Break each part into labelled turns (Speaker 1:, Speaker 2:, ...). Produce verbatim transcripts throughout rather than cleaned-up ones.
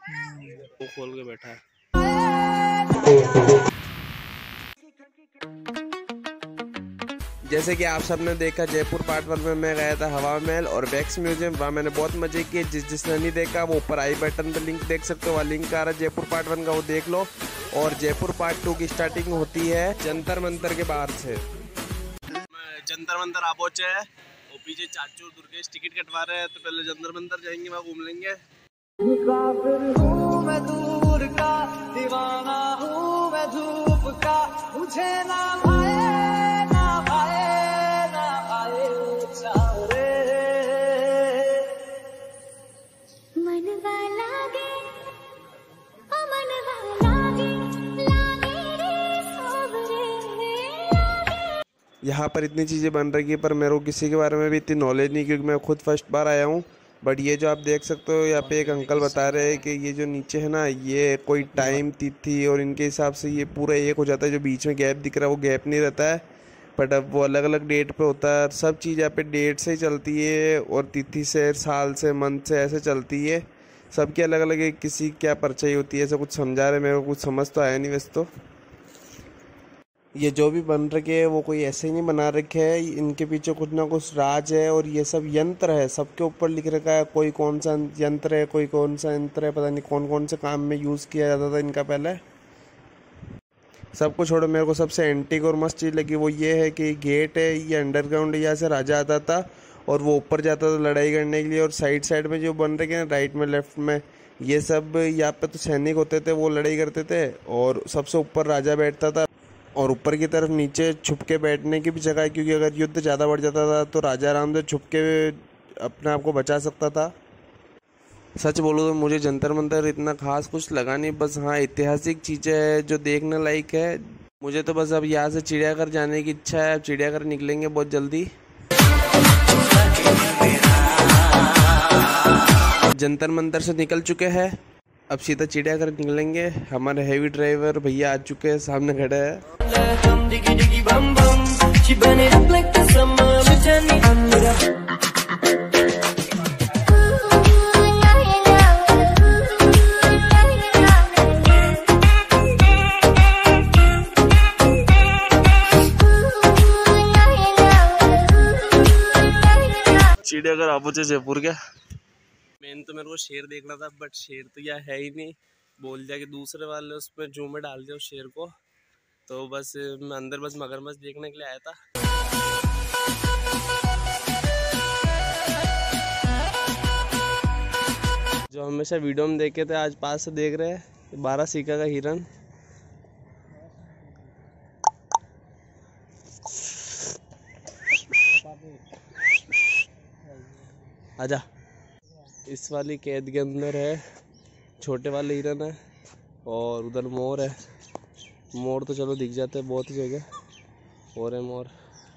Speaker 1: वो खोल के बैठा है। जैसे कि आप सबने देखा, जयपुर पार्ट वन में मैं गया था हवा महल और वैक्स म्यूजियम। वहाँ मैंने बहुत मजे किए। जिस जिसने नहीं देखा वो ऊपर आई बटन पे लिंक देख सकते हो, वहाँ लिंक आ रहा है जयपुर पार्ट वन का, वो देख लो। और जयपुर पार्ट टू की स्टार्टिंग होती है जंतर मंतर के बाहर से। जंतर मंतर आप पहुंचे है और पीछे चाचू दुर्गेश टिकट कटवा रहे हैं, तो पहले जंतर मंतर जाएंगे, वहाँ घूम लेंगे। मुसाफिर हूँ मैं दूर का, दीवाना हूँ मैं धूप का, मुझे ना भाए ना भाए ना भाए चारे मन वाला गे ओ मन वाला गे लागे रे सोबरे। यहाँ पर इतनी चीज़ें बन रही है पर मेरे को किसी के बारे में भी इतनी नॉलेज नहीं, क्योंकि मैं खुद फर्स्ट बार आया हूँ। बट ये जो आप देख सकते हो, यहाँ पे एक अंकल बता रहे हैं कि ये जो नीचे है ना, ये कोई टाइम तिथि और इनके हिसाब से ये पूरा एक हो जाता है। जो बीच में गैप दिख रहा है वो गैप नहीं रहता है, बट अब वो अलग अलग डेट पे होता है। सब चीज़ यहाँ पे डेट से ही चलती है और तिथि से, साल से, मंथ से ऐसे चलती है। सबकी अलग अलग है, किसी क्या परछाई होती है, ऐसा कुछ समझा रहे। मेरे को कुछ समझ तो आया नहीं वैसे तो। ये जो भी बन रखे है वो कोई ऐसे ही नहीं बना रखे है, इनके पीछे कुछ ना कुछ राज है। और ये सब यंत्र है, सबके ऊपर लिख रखा है कोई कौन सा यंत्र है, कोई कौन सा यंत्र है, पता नहीं कौन कौन से काम में यूज़ किया जाता था इनका पहले। सब कुछ छोड़ो, मेरे को सबसे एंटीक और मस्त चीज़ लगी वो ये है कि गेट है, ये अंडरग्राउंड, यहाँ से राजा आता था और वो ऊपर जाता था लड़ाई करने के लिए। और साइड साइड में जो बन रखे हैं राइट में लेफ्ट में, ये सब यहाँ पे तो सैनिक होते थे, वो लड़ाई करते थे। और सबसे ऊपर राजा बैठता था और ऊपर की तरफ नीचे छुप के बैठने की भी जगह है, क्योंकि अगर युद्ध ज़्यादा बढ़ जाता था तो राजा आराम से छुप के अपने आप को बचा सकता था। सच बोलूँ तो मुझे जंतर मंतर इतना खास कुछ लगा नहीं, बस हाँ ऐतिहासिक चीज़ें हैं जो देखने लायक है। मुझे तो बस अब यहाँ से चिड़ियाघर जाने की इच्छा है। अब चिड़ियाघर निकलेंगे बहुत जल्दी। जंतर मंतर से निकल चुके हैं, अब सीधा चिड़ियाघर निकलेंगे। हमारे हेवी ड्राइवर भैया आ चुके हैं, सामने खड़े हैं। चिड़ियाघर आप पहुंचे जयपुर के। मेन तो मेरे को शेर देखना था, बट शेर तो यहाँ है ही नहीं। बोल दिया कि दूसरे वाले उसमें जू में डाल दिया उस शेर को, तो बस मैं अंदर बस मगरमच्छ देखने के लिए आया था। जो हमेशा वीडियो में देखे थे आज पास से देख रहे हैं, बारह सीका का हिरन। आजा। इस वाली कैद के अंदर है छोटे वाले हिरन है और उधर मोर है। मोर तो चलो दिख जाते हैं बहुत ही जगह, और है मोर।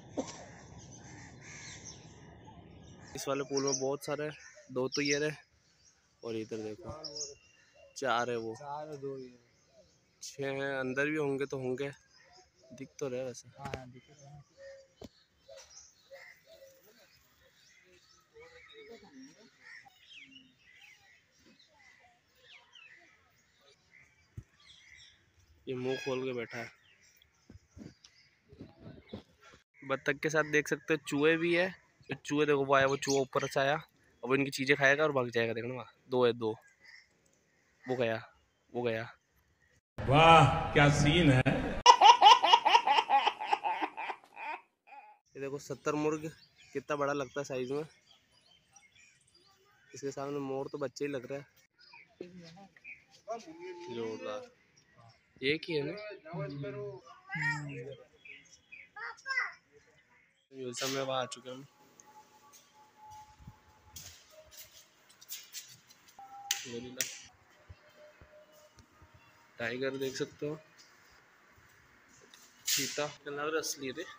Speaker 1: इस वाले पूल में बहुत सारे, दो तो ये रहे और इधर देखो चार है, वो चार है, दो ये छः हैं। अंदर भी होंगे तो होंगे, दिख तो रहे वैसे। हाँ, दिख रहे हैं। ये मुंह खोल के बैठा है। बत्तख के साथ देख सकते हो चूहे भी है। तो चूहे देखो, वो आया, वो चूहा ऊपर से आया, अब इनकी चीजें खाएगा और भाग जाएगा। देखना वहाँ दो है, दो वो गया, वो गया।
Speaker 2: वाह क्या सीन है।
Speaker 1: ये देखो सत्तर मुर्ग कितना बड़ा लगता है साइज में। इसके सामने मोर तो बच्चे ही लग रहा है। जोरदार, एक ही है ना। म्यूजियम में वहाँ आ चुके हम। टाइगर देख सकते हो, चीता कलर असली रे,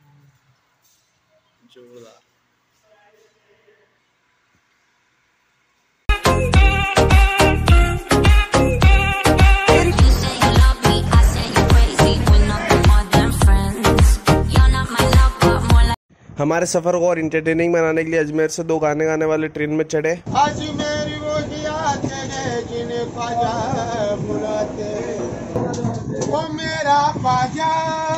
Speaker 1: जोरदार। हमारे सफर को और इंटरटेनिंग बनाने के लिए अजमेर से दो गाने गाने वाले ट्रेन में चढ़े।
Speaker 3: जिन ख्वाजा बुलाते, वो मेरा ख्वाजा